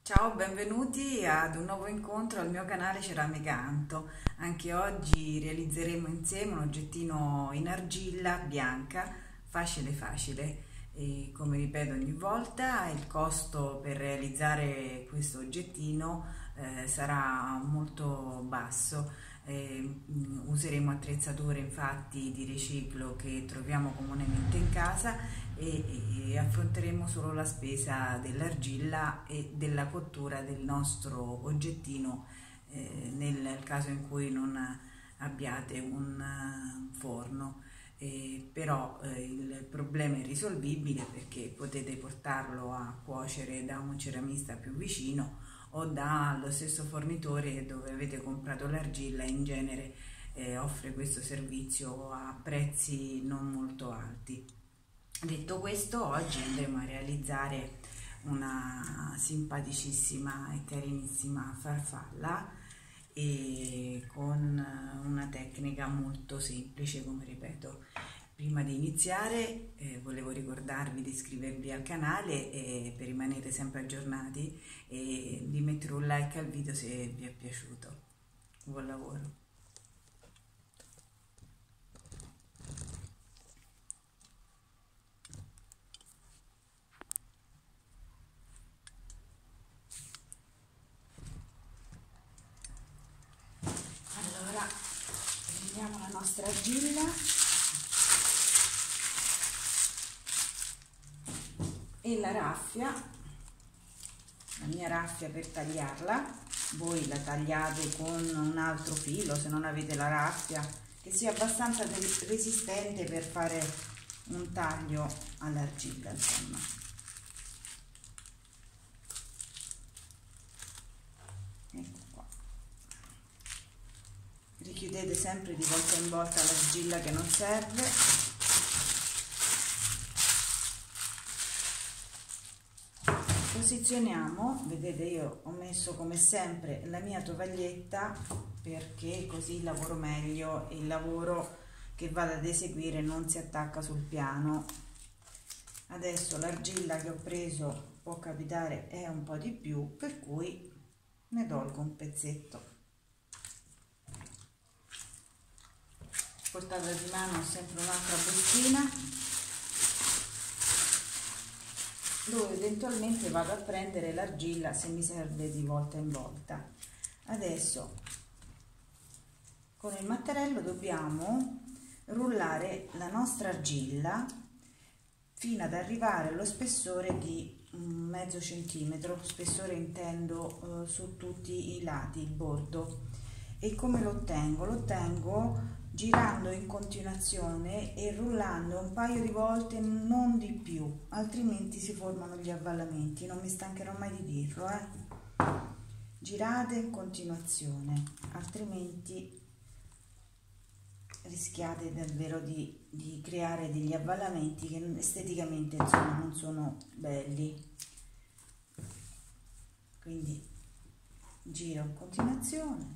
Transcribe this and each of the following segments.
Ciao, benvenuti ad un nuovo incontro al mio canale Ceramica Anto. Anche oggi realizzeremo insieme un oggettino in argilla bianca, facile facile. E come ripeto ogni volta, il costo per realizzare questo oggettino sarà molto basso. Useremo attrezzature infatti di riciclo che troviamo comunemente in casa e affronteremo solo la spesa dell'argilla e della cottura del nostro oggettino nel caso in cui non abbiate un forno. Però il problema è risolvibile perché potete portarlo a cuocere da un ceramista più vicino o dallo stesso fornitore dove avete comprato l'argilla. In genere offre questo servizio a prezzi non molto alti. Detto questo, oggi andremo a realizzare una simpaticissima e carinissima farfalla e con una tecnica molto semplice, come ripeto. Prima di iniziare volevo ricordarvi di iscrivervi al canale per rimanere sempre aggiornati e di mettere un like al video se vi è piaciuto. Buon lavoro! Allora, prendiamo la nostra argilla e la raffia, la mia raffia per tagliarla. Voi la tagliate con un altro filo se non avete la raffia, che sia abbastanza resistente per fare un taglio all'argilla, insomma. Ecco qua. Richiudete sempre di volta in volta l'argilla che non serve. Posizioniamo, vedete, io ho messo come sempre la mia tovaglietta perché così il lavoro meglio e il lavoro che vado ad eseguire non si attacca sul piano. Adesso l'argilla che ho preso, può capitare, è un po' di più, per cui ne tolgo un pezzetto. Portata di mano ho sempre un'altra bustina dove eventualmente vado a prendere l'argilla se mi serve di volta in volta. Adesso con il mattarello dobbiamo rullare la nostra argilla fino ad arrivare allo spessore di mezzo centimetro, spessore intendo su tutti i lati, il bordo. E come lo ottengo? Lo ottengo girando in continuazione e rullando un paio di volte, non di più, altrimenti si formano gli avvallamenti. Non mi stancherò mai di dirlo, girate in continuazione, altrimenti rischiate davvero di creare degli avvallamenti che esteticamente insomma non sono belli. Quindi giro in continuazione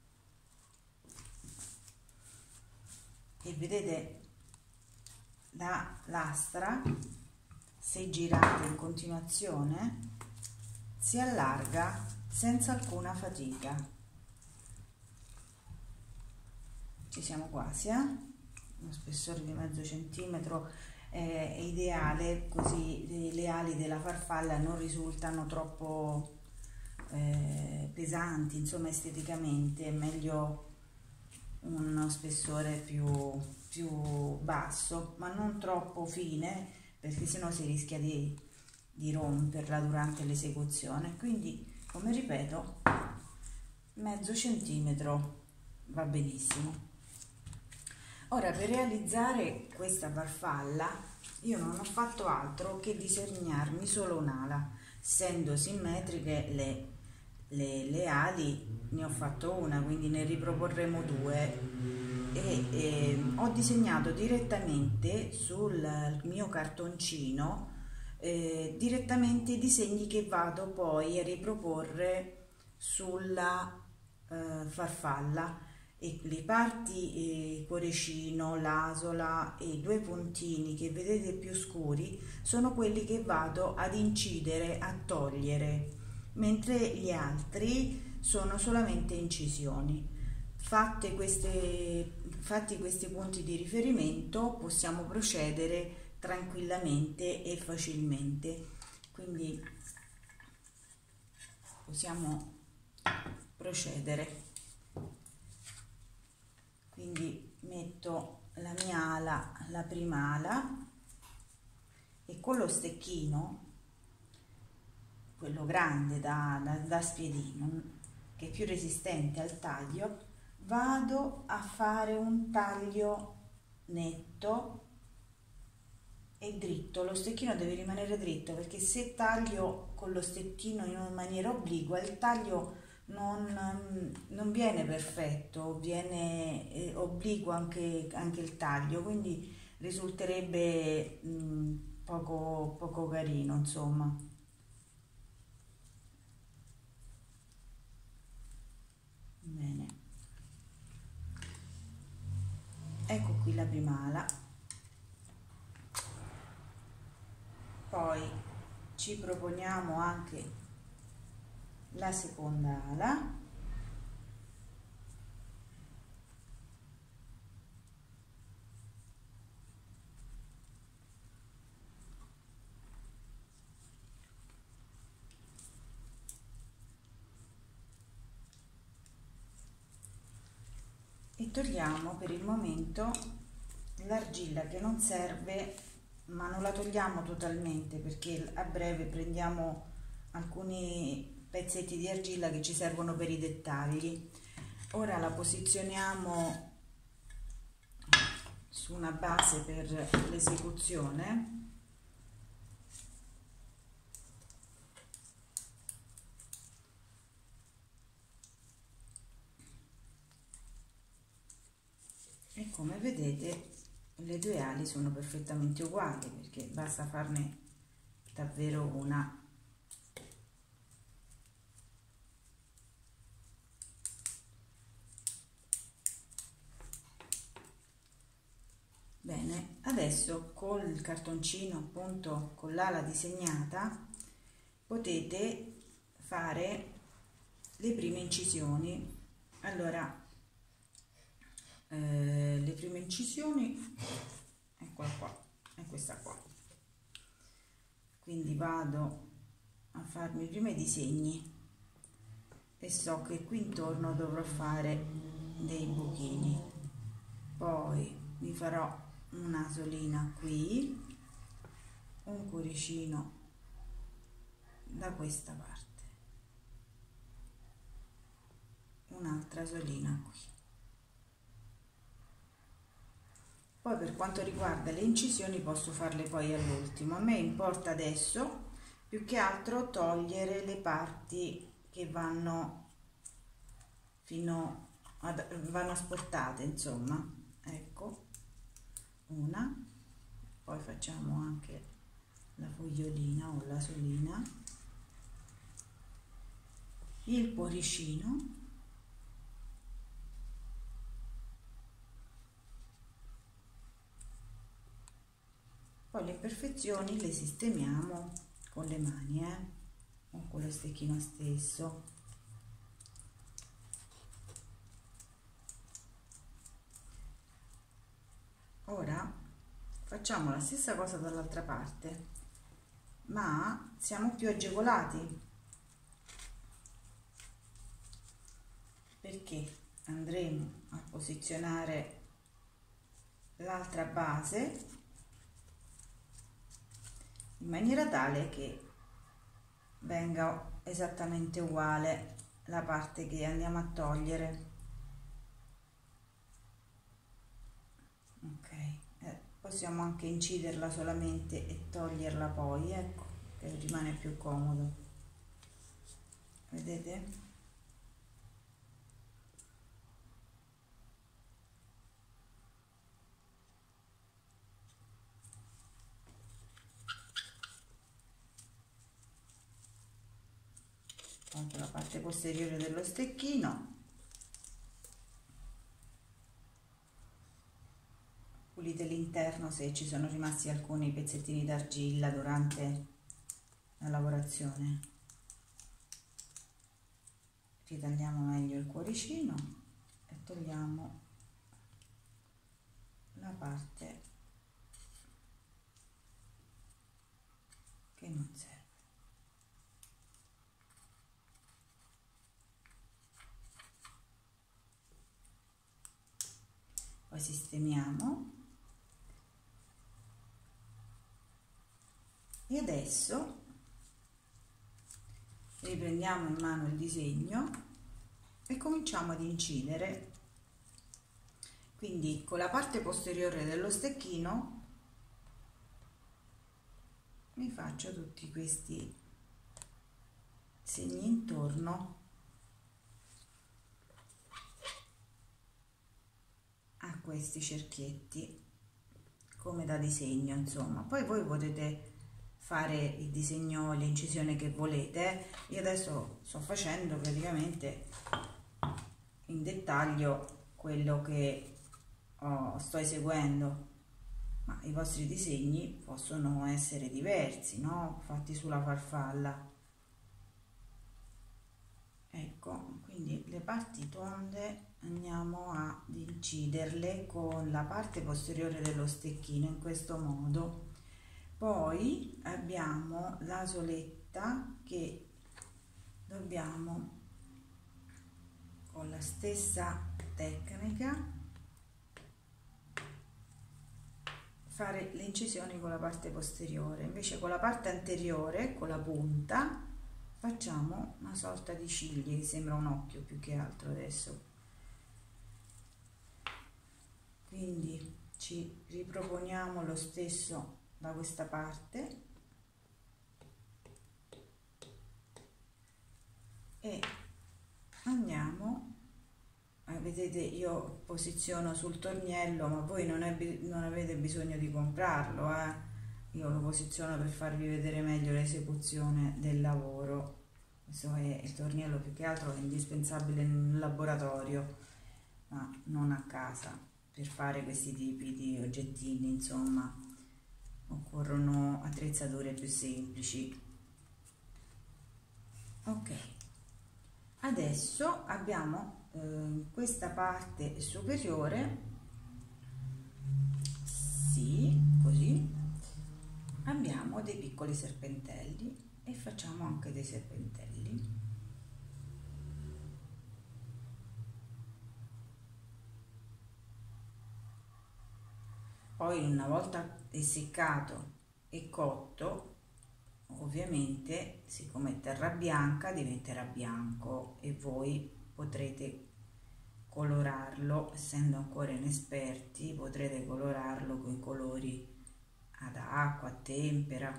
e vedete la lastra, se girate in continuazione, si allarga senza alcuna fatica. Ci siamo quasi, uno spessore di mezzo centimetro è ideale, così le ali della farfalla non risultano troppo pesanti, insomma esteticamente è meglio uno spessore più basso, ma non troppo fine, perché sennò si rischia di romperla durante l'esecuzione. Quindi, come ripeto, mezzo centimetro va benissimo. Ora, per realizzare questa farfalla io non ho fatto altro che disegnarmi solo un'ala. Essendo simmetriche le ali, ne ho fatto una, quindi ne riproporremo due e ho disegnato direttamente sul mio cartoncino direttamente i disegni che vado poi a riproporre sulla farfalla, e le parti cuoricino, l'asola e i due puntini che vedete più scuri sono quelli che vado ad incidere, a togliere mentre gli altri sono solamente incisioni. Fatti questi punti di riferimento possiamo procedere tranquillamente e facilmente, quindi possiamo procedere. Quindi metto la mia ala, la prima ala, e con lo stecchino, quello grande da spiedino, che è più resistente al taglio, vado a fare un taglio netto e dritto. Lo stecchino deve rimanere dritto, perché se taglio con lo stecchino in maniera obliqua, il taglio non viene perfetto, viene obliquo anche il taglio, quindi risulterebbe poco carino, insomma. Bene, ecco qui la prima ala. Poi ci proponiamo anche la seconda ala, e togliamo per il momento l'argilla che non serve, ma non la togliamo totalmente, perché a breve prendiamo alcuni pezzetti di argilla che ci servono per i dettagli. Ora la posizioniamo su una base per l'esecuzione. E come vedete le due ali sono perfettamente uguali, perché basta farne davvero una. Bene, adesso col cartoncino, appunto con l'ala disegnata, potete fare le prime incisioni. Allora, le prime incisioni, eccola qua, è questa qua. Quindi vado a farmi i primi disegni e so che qui intorno dovrò fare dei buchini. Poi mi farò una solina qui, un cuoricino da questa parte, un'altra solina qui. Poi per quanto riguarda le incisioni posso farle poi all'ultimo. A me importa adesso più che altro togliere le parti che vanno vanno asportate, insomma. Ecco, una, poi facciamo anche la fogliolina o la solina, il cuoricino, poi le imperfezioni le sistemiamo con le mani o con lo stecchino stesso. Ora facciamo la stessa cosa dall'altra parte, ma siamo più agevolati, perché andremo a posizionare l'altra base in maniera tale che venga esattamente uguale la parte che andiamo a togliere. Ok, possiamo anche inciderla solamente e toglierla poi, ecco, che rimane più comodo. Vedete? Anche la parte posteriore dello stecchino, pulite l'interno se ci sono rimasti alcuni pezzettini d'argilla durante la lavorazione. ritagliamo meglio il cuoricino e togliamo la parte che non serve. Poi sistemiamo e adesso riprendiamo in mano il disegno e cominciamo ad incidere. Quindi con la parte posteriore dello stecchino mi faccio tutti questi segni intorno a questi cerchietti come da disegno, insomma. Poi voi potete fare il disegno, l'incisione che volete. Io adesso sto facendo praticamente in dettaglio quello che sto eseguendo, ma i vostri disegni possono essere diversi, no? Fatti sulla farfalla. Ecco, quindi le parti tonde andiamo ad inciderle con la parte posteriore dello stecchino in questo modo. Poi abbiamo la soletta che dobbiamo con la stessa tecnica fare le incisioni con la parte posteriore, invece con la parte anteriore, con la punta, facciamo una sorta di cigli che sembra un occhio più che altro adesso. Quindi ci riproponiamo lo stesso da questa parte e andiamo. Vedete, io posiziono sul torniello, ma voi non avete bisogno di comprarlo, io lo posiziono per farvi vedere meglio l'esecuzione del lavoro. Questo è il torniello, più che altro è indispensabile in laboratorio, ma non a casa. Per fare questi tipi di oggettini, insomma, occorrono attrezzature più semplici. Ok, adesso abbiamo questa parte superiore, sì, così abbiamo dei piccoli serpentelli e facciamo anche dei serpentelli. Poi una volta essiccato e cotto, ovviamente, siccome è terra bianca, diventerà bianco e voi potrete colorarlo, essendo ancora inesperti, potrete colorarlo con i colori ad acqua, a tempera,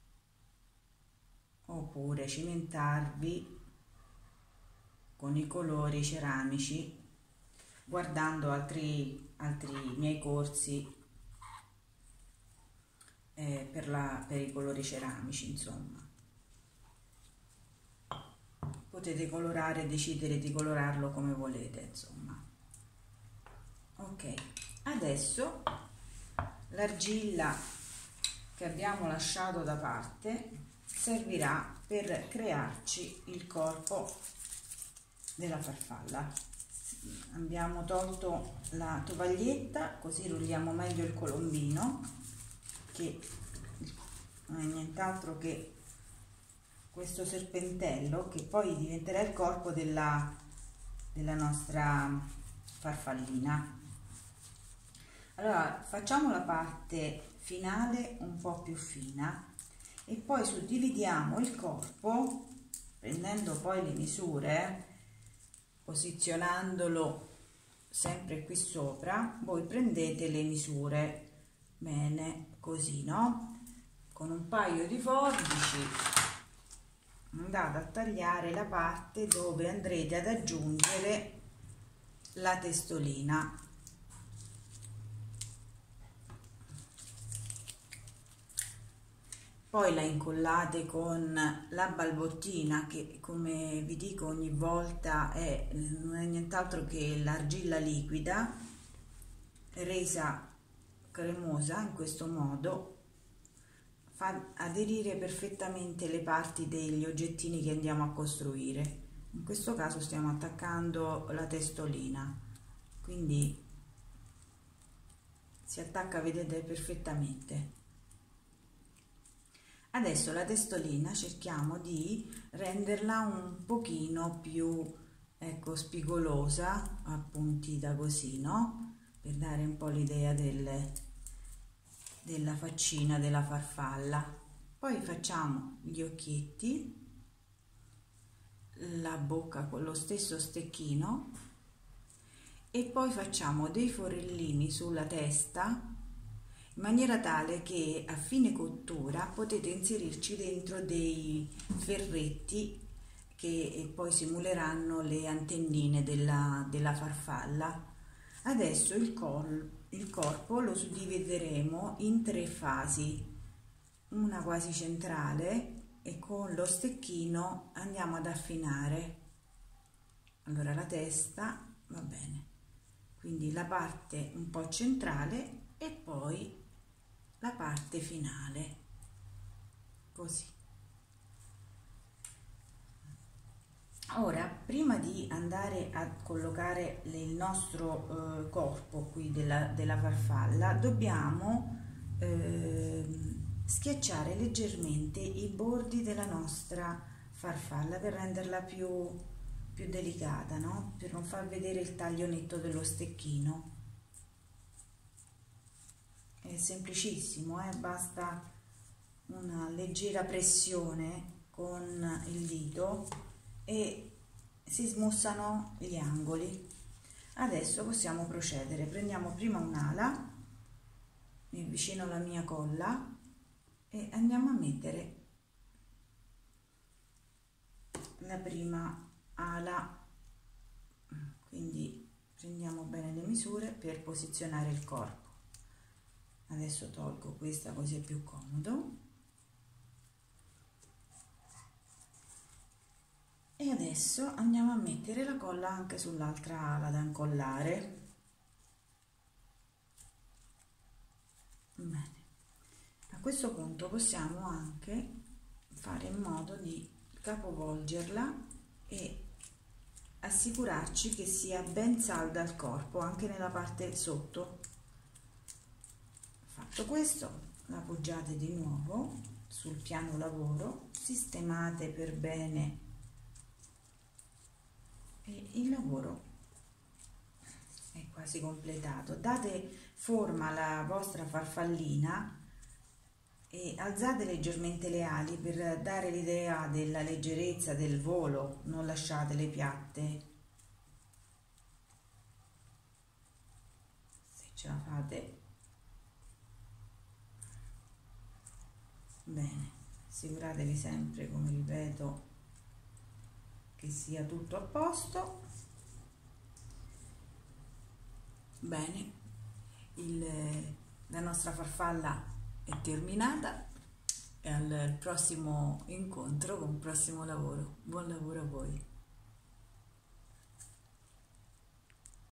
oppure cimentarvi con i colori ceramici guardando altri miei corsi per i colori ceramici, insomma. Potete colorare, decidere di colorarlo come volete, insomma. Ok, adesso l'argilla che abbiamo lasciato da parte servirà per crearci il corpo della farfalla. Abbiamo tolto la tovaglietta, così rulliamo meglio il colombino, che non è nient'altro che questo serpentello che poi diventerà il corpo della nostra farfallina. Allora facciamo la parte finale un po' più fina e poi suddividiamo il corpo prendendo poi le misure, posizionandolo sempre qui sopra. Voi prendete le misure bene così, no? Con un paio di forbici andate a tagliare la parte dove andrete ad aggiungere la testolina. Poi la incollate con la balbottina che, come vi dico ogni volta, non è nient'altro che l'argilla liquida resa cremosa in questo modo. Fa aderire perfettamente le parti degli oggettini che andiamo a costruire, In questo caso stiamo attaccando la testolina, quindi si attacca, vedete, perfettamente. Adesso la testolina cerchiamo di renderla un pochino più, ecco, spigolosa, appuntita così, no? Per dare un po' l'idea della faccina della farfalla. Poi facciamo gli occhietti, la bocca con lo stesso stecchino e poi facciamo dei forellini sulla testa in maniera tale che a fine cottura potete inserirci dentro dei ferretti che poi simuleranno le antennine della farfalla. Adesso il corpo lo suddivideremo in 3 fasi, una quasi centrale, e con lo stecchino andiamo ad affinare. Allora la testa va bene, quindi la parte un po' centrale e poi la parte finale, così. Ora, prima di andare a collocare il nostro corpo qui della farfalla, dobbiamo schiacciare leggermente i bordi della nostra farfalla per renderla più delicata, no? Per non far vedere il taglio netto dello stecchino. È semplicissimo, basta una leggera pressione con il dito e si smussano gli angoli. Adesso possiamo procedere. Prendiamo prima un'ala, mi avvicino alla mia colla e andiamo a mettere la prima ala, quindi prendiamo bene le misure per posizionare il corpo. Adesso tolgo questa così è più comodo e adesso andiamo a mettere la colla anche sull'altra ala da incollare. Bene, a questo punto possiamo anche fare in modo di capovolgerla e assicurarci che sia ben salda il corpo anche nella parte sotto. Fatto questo, la appoggiate di nuovo sul piano lavoro, sistemate per bene e il lavoro è quasi completato. Date forma alla vostra farfallina e alzate leggermente le ali per dare l'idea della leggerezza del volo, non lasciatele piatte. Se ce la fate. Bene, assicuratevi sempre, come ripeto, che sia tutto a posto. Bene, la nostra farfalla è terminata e al prossimo incontro con il prossimo lavoro. Buon lavoro a voi!